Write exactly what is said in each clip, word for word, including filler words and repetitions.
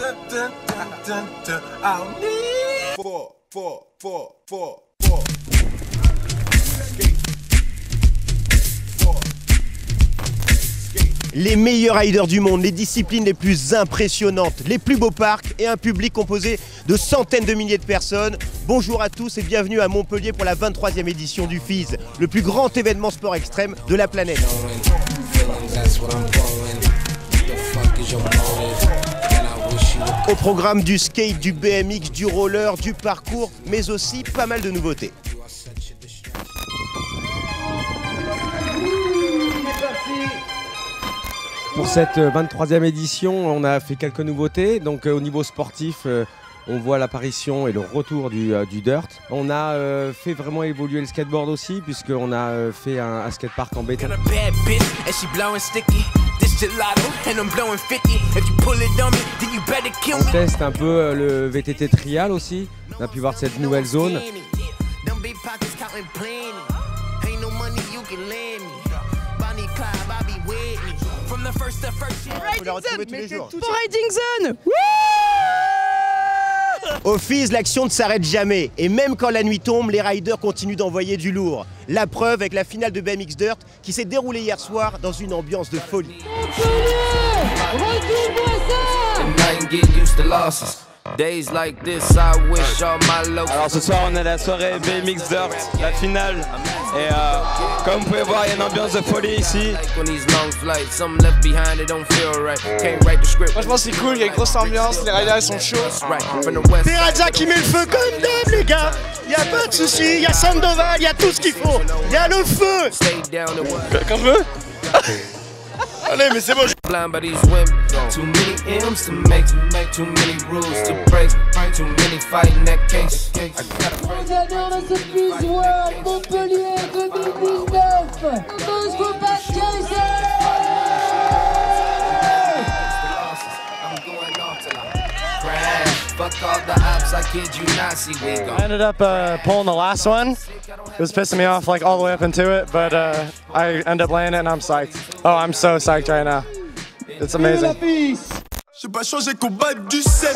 Four, four, four, four, four. Les meilleurs riders du monde, les disciplines les plus impressionnantes, les plus beaux parcs et un public composé de centaines de milliers de personnes. Bonjour à tous et bienvenue à Montpellier pour la vingt-troisième édition du F I S, le plus grand événement sport extrême de la planète. Au programme du skate, du B M X, du roller, du parcours, mais aussi pas mal de nouveautés. Pour cette vingt-troisième édition, on a fait quelques nouveautés. Donc euh, au niveau sportif, euh, on voit l'apparition et le retour du, euh, du dirt. On a euh, fait vraiment évoluer le skateboard aussi, puisqu'on a euh, fait un, un skatepark en béton. On teste un peu euh, le V T T trial aussi. On a pu voir cette nouvelle zone. Faut la retrouver tous les jours. Riding Zone. Au F I S, l'action ne s'arrête jamais. Et même quand la nuit tombe, les riders continuent d'envoyer du lourd. La preuve avec la finale de B M X Dirt qui s'est déroulée hier soir dans une ambiance de folie. Alors ce soir on est à la soirée B M X Dirt, la finale. Et euh, comme vous pouvez voir, il y a une ambiance de folie ici. Franchement c'est cool, il y a une grosse ambiance, les riders ils sont chauds. Pirazza qui met le feu comme d'hab les gars. Y a pas de soucis, il y a Sandoval, il y a tout ce qu'il faut. Il y a le feu. Quand je veux. Allez mais c'est bon. Gagnant de ce F I S World Montpellier deux mille dix-neuf, Bosco Pascal. I ended up uh, pulling the last one. It was pissing me off like all the way up into it, but uh, I ended up laying it and I'm psyched. Oh, I'm so psyched right now. It's amazing. J'ai pas changé combat du sept.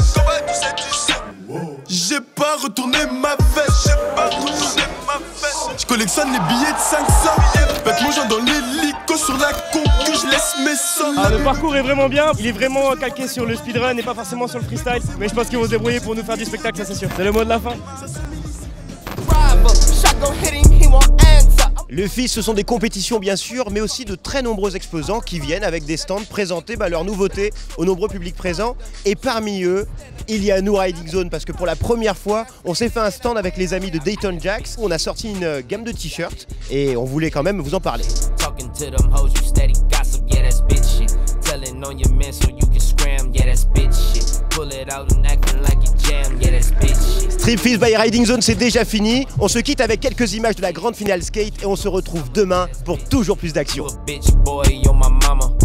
J'ai pas retourné ma veste. J'ai pas retourné ma veste. Je collectionne les billets de cinq cents. Avec mon genre dans l'hélico sur la concu, je laisse mes sommes. Ah, le parcours est vraiment bien. Il est vraiment calqué sur le speedrun et pas forcément sur le freestyle. Mais je pense qu'ils vont se débrouiller pour nous faire du spectacle, ça c'est sûr. C'est le mot de la fin. Le F I S, ce sont des compétitions bien sûr, mais aussi de très nombreux exposants qui viennent avec des stands présenter bah, leurs nouveautés aux nombreux publics présents. Et parmi eux, il y a nous Riding Zone, parce que pour la première fois, on s'est fait un stand avec les amis de Dayton Jacks. On a sorti une gamme de t-shirts et on voulait quand même vous en parler. Street F I S by Riding Zone, c'est déjà fini. On se quitte avec quelques images de la grande finale skate et on se retrouve demain pour toujours plus d'action.